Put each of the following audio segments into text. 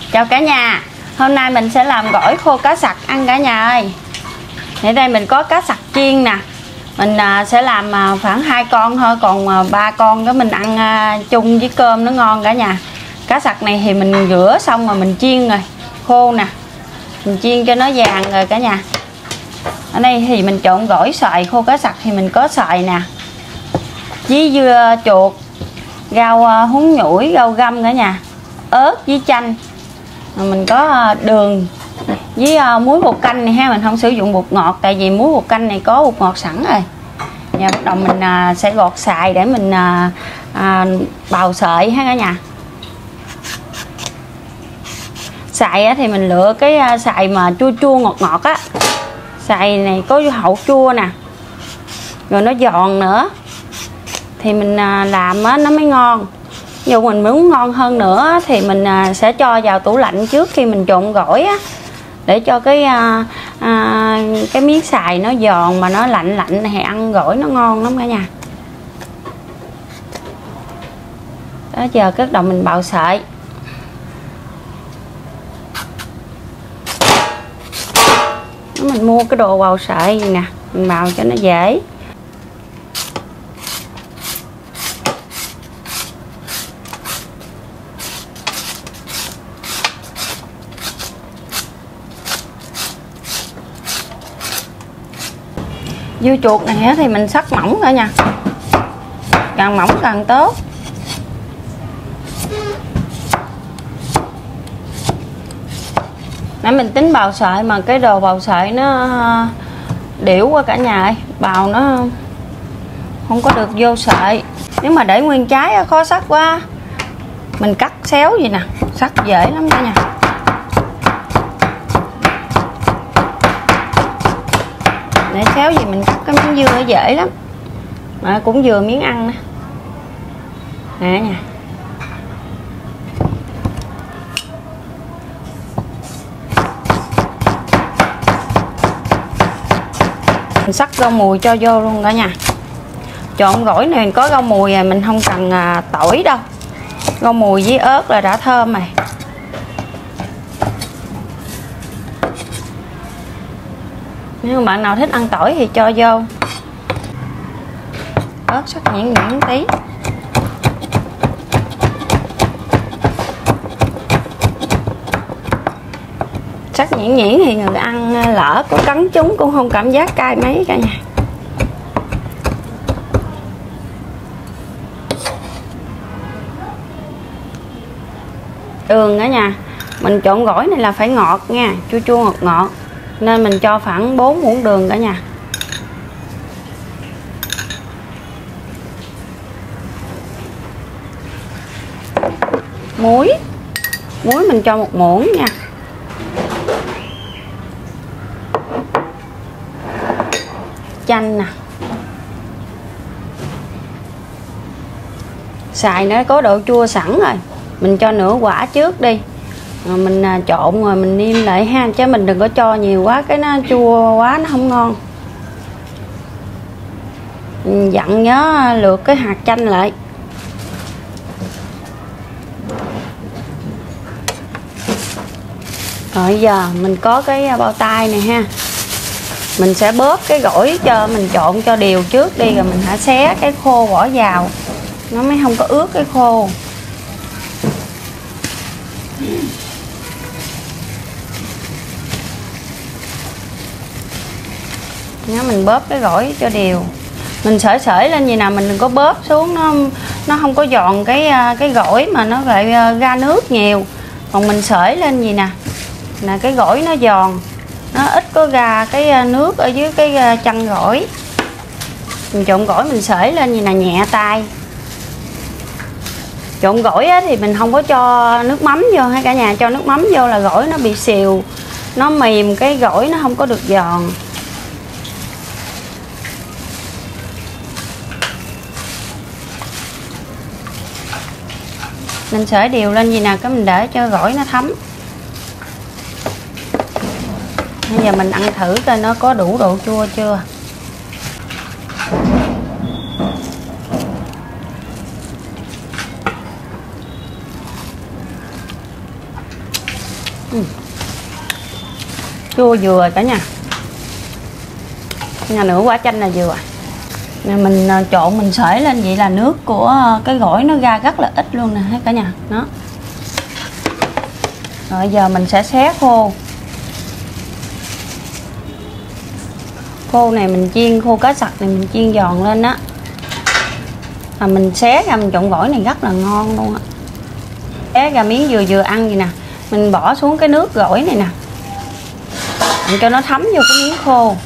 Chào cả nhà. Hôm nay mình sẽ làm gỏi khô cá sặc ăn cả nhà ơi. Ở đây mình có cá sặc chiên nè. Mình sẽ làm khoảng 2 con thôi, còn 3 con đó mình ăn chung với cơm nó ngon cả nhà. Cá sặc này thì mình rửa xong rồi mình chiên rồi, khô nè. Mình chiên cho nó vàng rồi cả nhà. Ở đây thì mình trộn gỏi xoài khô cá sặc thì mình có xoài nè, với dưa chuột, rau húng nhủi, rau găm cả nhà, ớt với chanh. Mình có đường với muối bột canh này ha, mình không sử dụng bột ngọt tại vì muối bột canh này có bột ngọt sẵn rồi. Và bắt đầu mình sẽ gọt xài để mình bào sợi ha cả nhà. Xài thì mình lựa cái xài mà chua chua ngọt ngọt á. Xài này có hậu chua nè, rồi nó giòn nữa thì mình làm nó mới ngon. Dù mình muốn ngon hơn nữa thì mình sẽ cho vào tủ lạnh trước khi mình trộn gỏi á, để cho cái miếng xài nó giòn mà nó lạnh lạnh thì ăn gỏi nó ngon lắm cả nhà. Đó, giờ bắt đầu mình bào sợi. Mình mua cái đồ bào sợi gì nè, mình bào cho nó dễ. Dưa chuột này thì mình xắt mỏng cả nhà, càng mỏng càng tốt. Nãy mình tính bào sợi mà cái đồ bào sợi nó điểu quá cả nhà ơi, bào nó không có được vô sợi. Nếu mà để nguyên trái khó xắt quá, mình cắt xéo vậy nè, xắt dễ lắm cả nhà. Để xéo gì mình cắt cái miếng dưa nó dễ lắm, mà cũng vừa miếng ăn nè. Nè nha. Mình sắc rau mùi cho vô luôn cả nhà. Chọn gỏi này mình có rau mùi rồi, mình không cần tỏi đâu. Rau mùi với ớt là đã thơm rồi. Nếu bạn nào thích ăn tỏi thì cho vô. Ớt sắc nhuyễn nhuyễn tí. Sắc nhuyễn nhuyễn thì người ăn lỡ có cắn chúng cũng không cảm giác cay mấy cả nhà. Đường cả nhà, mình trộn gỏi này là phải ngọt nha, chua chua ngọt ngọt, nên mình cho khoảng 4 muỗng đường cả nhà. Muối mình cho 1 muỗng nha. Chanh nè. Xài nó có độ chua sẵn rồi, mình cho nửa quả trước đi, rồi mình trộn rồi mình nêm lại ha, chứ mình đừng có cho nhiều quá cái nó chua quá nó không ngon. Mình dặn nhớ lượt cái hạt chanh lại. Rồi giờ mình có cái bao tay này ha, mình sẽ bóp cái gỏi cho mình trộn cho đều trước đi, rồi mình hãy xé cái khô bỏ vào, nó mới không có ướt cái khô. Nhớ mình bóp cái gỏi cho đều. Mình sởi lên gì nào, mình đừng có bóp xuống, nó không có giòn cái gỏi mà nó lại ra nước nhiều. Còn mình sởi lên gì nè, là cái gỏi nó giòn, nó ít có ra cái nước ở dưới cái chân gỏi. Mình trộn gỏi mình sởi lên gì nè, nhẹ tay. Trộn gỏi thì mình không có cho nước mắm vô ha cả nhà, cho nước mắm vô là gỏi nó bị xìu, nó mềm, cái gỏi nó không có được giòn. Mình sởi đều lên gì nè, cái mình để cho gỏi nó thấm. Bây giờ mình ăn thử coi nó có đủ độ chua chưa. Chua vừa cả nhà. Nửa quả chanh là vừa. Mình trộn mình sởi lên vậy là nước của cái gỏi nó ra rất là ít luôn nè hết cả nhà. Đó. Rồi giờ mình sẽ xé khô. Khô này mình chiên, khô cá sặc này mình chiên giòn lên đó. Mình xé ra mình trộn gỏi này rất là ngon luôn á. Xé ra miếng vừa vừa ăn vậy nè. Mình bỏ xuống cái nước gỏi này nè. Mình cho nó thấm vô cái miếng khô.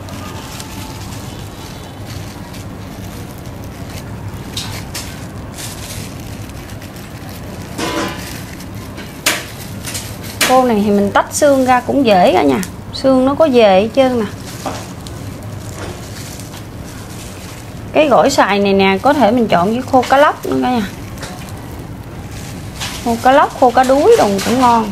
Khô này thì mình tách xương ra cũng dễ cả nhà. Xương nó có về hết trơn nè. Cái gỏi xài này nè có thể mình chọn với khô cá lóc nữa cả nhà. Khô cá lóc, khô cá đuối đồng cũng ngon.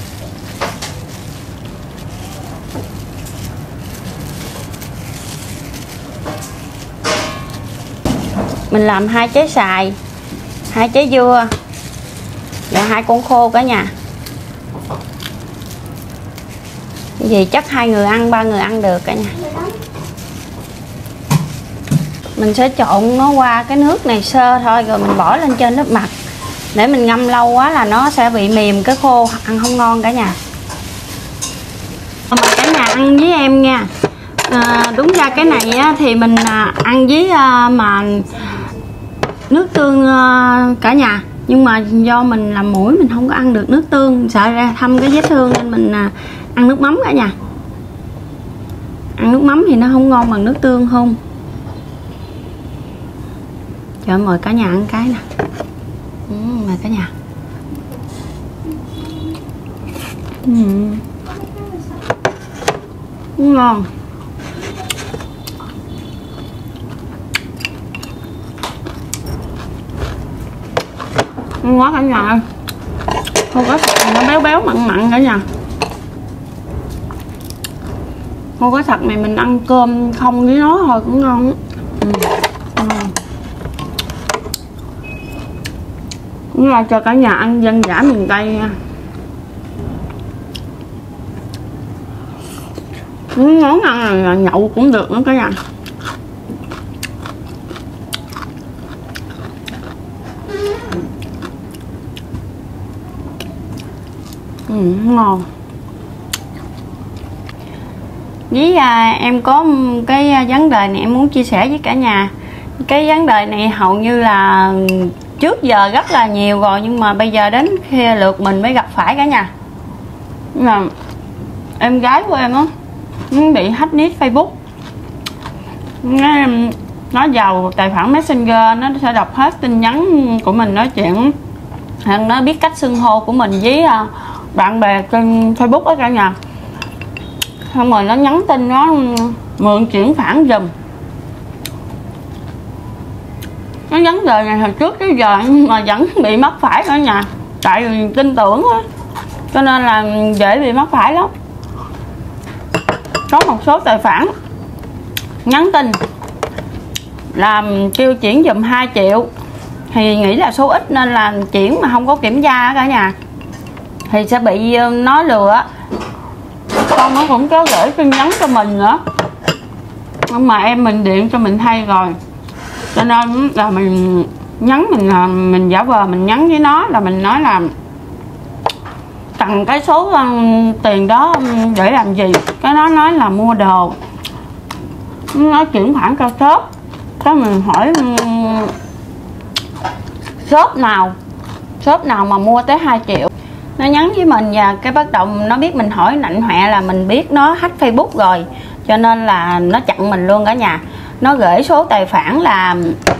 Mình làm 2 trái xài, 2 trái dưa và 2 con khô cả nhà. Vì chắc 2 người ăn, 3 người ăn được cả nhà. Mình sẽ trộn nó qua cái nước này sơ thôi rồi mình bỏ lên trên lớp mặt. Để mình ngâm lâu quá là nó sẽ bị mềm cái khô, ăn không ngon cả nhà. Mời cả nhà ăn với em nha. Đúng ra cái này á, thì mình ăn với mà nước tương cả nhà. Nhưng mà do mình làm mũi mình không có ăn được nước tương, sợ ra thăm cái vết thương nên mình ăn nước mắm cả nhà. Ăn nước mắm thì nó không ngon bằng nước tương không. Chờ mời cả nhà ăn cái nè. Mời cả nhà. Ngon. Ngon quá cả nhà ơi. Khô cá sặc nó béo béo mặn mặn cả nhà. Khô cá sặc này mình ăn cơm không với nó thôi cũng ngon. Ngon. Cũng là cho cả nhà ăn dân dã miền Tây nha. Món ăn này là nhậu cũng được nữa cả nhà. Ngon. Với em có cái vấn đề này em muốn chia sẻ với cả nhà. Cái vấn đề này hầu như là trước giờ rất là nhiều rồi, nhưng mà bây giờ đến khi lượt mình mới gặp phải cả nhà. Là em gái của em á bị hack nick Facebook. Nó vào tài khoản Messenger, nó sẽ đọc hết tin nhắn của mình nói chuyện. Nó biết cách xưng hô của mình với bạn bè trên Facebook đó cả nhà. Xong rồi nó nhắn tin nó mượn chuyển khoản giùm. Cái vấn đề này hồi trước tới giờ mà vẫn bị mắc phải cả nhà. Tại vì tin tưởng á, cho nên là dễ bị mắc phải lắm. Có một số tài khoản nhắn tin làm kêu chuyển giùm 2 triệu, thì nghĩ là số ít nên là chuyển mà không có kiểm tra cả nhà thì sẽ bị nó lừa. Con nó cũng có gửi tin nhắn cho mình nữa, nhưng mà em mình điện cho mình thay rồi, cho nên là mình nhắn, mình giả vờ mình nhắn với nó là mình nói là cần cái số tiền đó để làm gì. Cái nó nói là mua đồ, nó chuyển khoản cho shop. Cái mình hỏi shop nào mà mua tới 2 triệu. Nó nhắn với mình và cái bắt đầu nó biết mình hỏi nạnh hoẹ là mình biết nó hack Facebook rồi, cho nên là nó chặn mình luôn cả nhà. Nó gửi số tài khoản là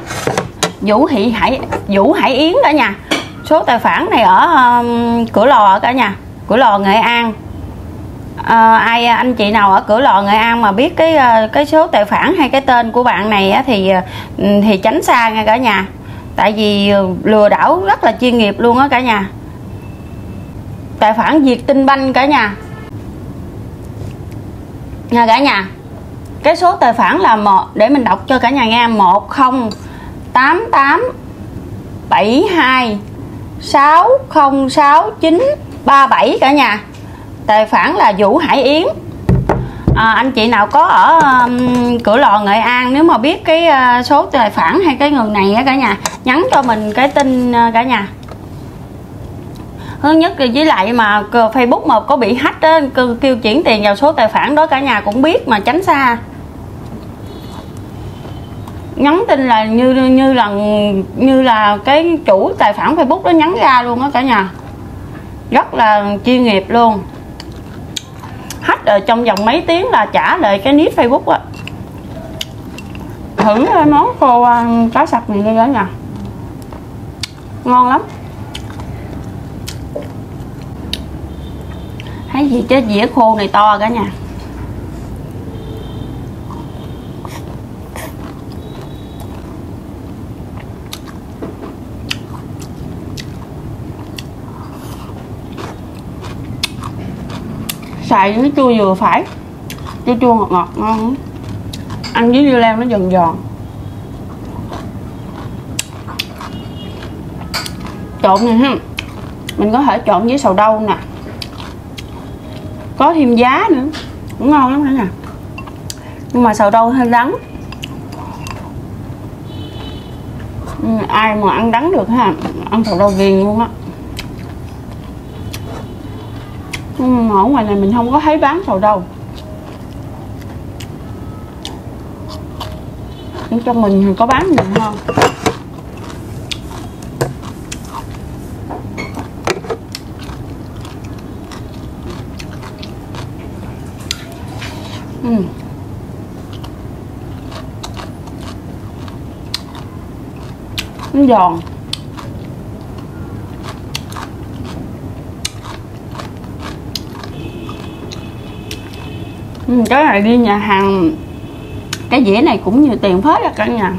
Vũ Hải Yến cả nhà. Số tài khoản này ở Cửa Lò cả nhà, Cửa Lò Nghệ An. Ai anh chị nào ở Cửa Lò Nghệ An mà biết cái số tài khoản hay cái tên của bạn này á, thì tránh xa nha cả nhà. Tại vì lừa đảo rất là chuyên nghiệp luôn á cả nhà. Tài khoản Vietinbank cả nhà. Nha cả nhà. Cái số tài khoản là để mình đọc cho cả nhà nghe, 108872606937 cả nhà. Tài khoản là Vũ Hải Yến. Anh chị nào có ở Cửa Lò Nghệ An, nếu mà biết cái số tài khoản hay cái người này á cả nhà, nhắn cho mình cái tin cả nhà. Thứ nhất với lại mà Facebook mà có bị hack á, kêu chuyển tiền vào số tài khoản đó cả nhà cũng biết mà tránh xa. Nhắn tin là như là cái chủ tài khoản Facebook đó nhắn ra luôn á cả nhà, rất là chuyên nghiệp luôn. Hack ở trong vòng mấy tiếng là trả lại cái nick Facebook á. Thử món khô cá sặc này đi cả nhà, ngon lắm. Thấy gì chứ dĩa khô này to cả nhà. Xài nó chua vừa phải, chua chua ngọt ngọt ngon. Ăn với dưa leo nó giòn giòn. Trộn này ha, mình có thể trộn với sầu đâu nè, có thêm giá nữa cũng ngon lắm cả nhà. Nhưng mà sầu đâu hơi đắng, ai mà ăn đắng được ha, ăn sầu đâu ghiền luôn á. Nhưng mà ở ngoài này mình không có thấy bán sầu đâu. Nhưng trong mình thì có bán nhiều hơn. Nó giòn. Cái này đi nhà hàng, cái dĩa này cũng nhiều tiền phết ra cả nhà.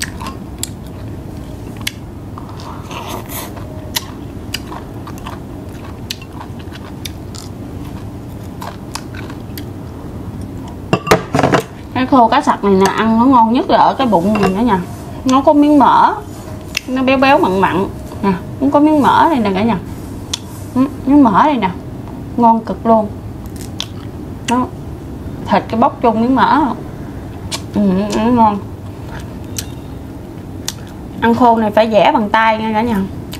Cái khô cá sặc này nè, ăn nó ngon nhất là ở cái bụng này cả nhà. Nó có miếng mỡ, nó béo béo mặn mặn nè, cũng có miếng mỡ này nè cả nhà. Miếng mỡ đây nè, ngon cực luôn. Nó thịt cái bóc chung miếng mỡ. Ngon. Ăn khô này phải dẻ bằng tay nha cả nhà.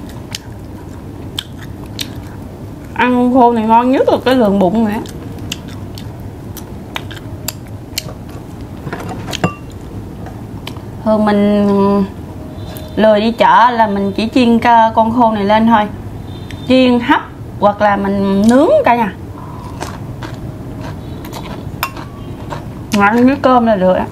Ăn khô này ngon nhất là cái lượng bụng này. Thường mình lười đi chợ là mình chỉ chiên con khô này lên thôi, chiên hấp hoặc là mình nướng cả nhà. Ăn với cơm là được.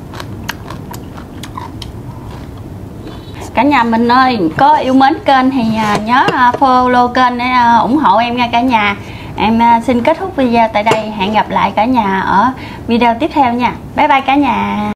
Cả nhà mình ơi, có yêu mến kênh thì nhớ follow kênh để ủng hộ em nha cả nhà. Em xin kết thúc video tại đây. Hẹn gặp lại cả nhà ở video tiếp theo nha. Bye bye cả nhà.